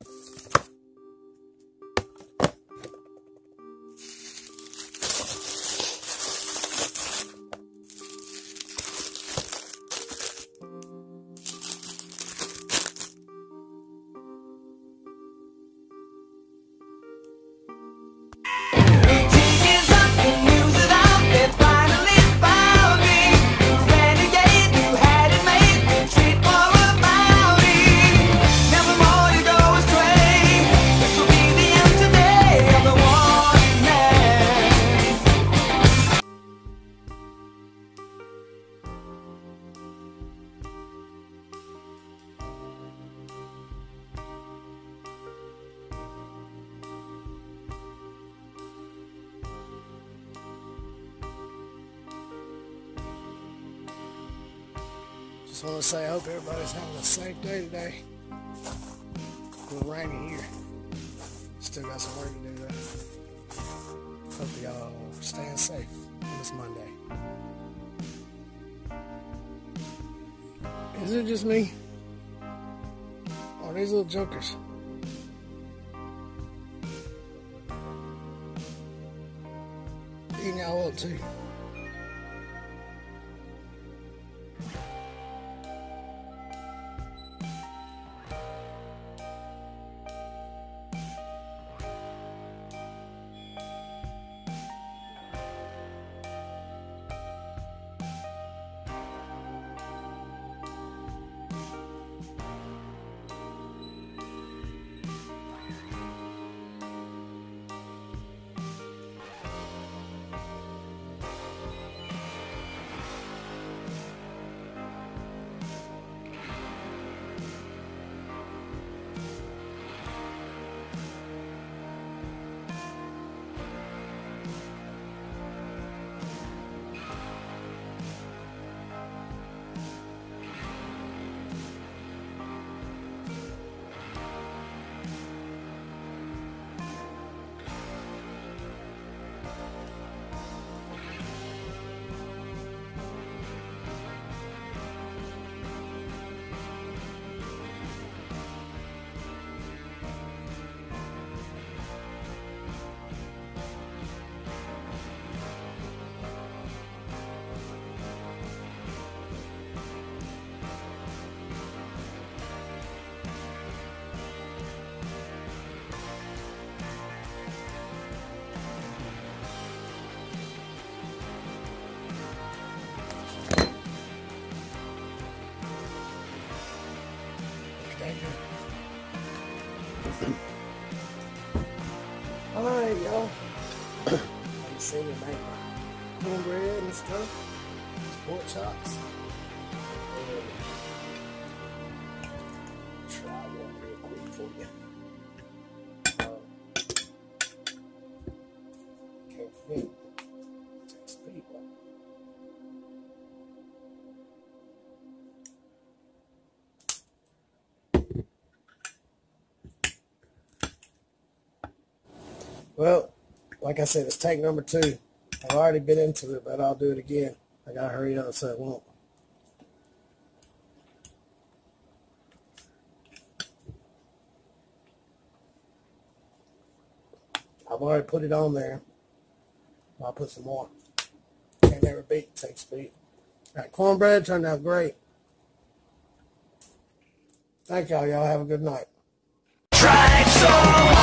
Just want to say I hope everybody's having a safe day today. A little rainy here. Still got some work to do though. Hope y'all staying safe on this Monday. Is it just me? Or these little jokers? Eating y'all up too. Alright, y'all. You see me make my cornbread and stuff. Pork chops. Try one real quick for you. Can't forget. Takes people. Well, like I said, it's take number 2. I've already been into it, but I'll do it again. I gotta hurry up so it won't. I've already put it on there. I'll put some more. Can't never beat, take speed. Alright, cornbread turned out great. Thank y'all. Y'all have a good night. Tried so hard.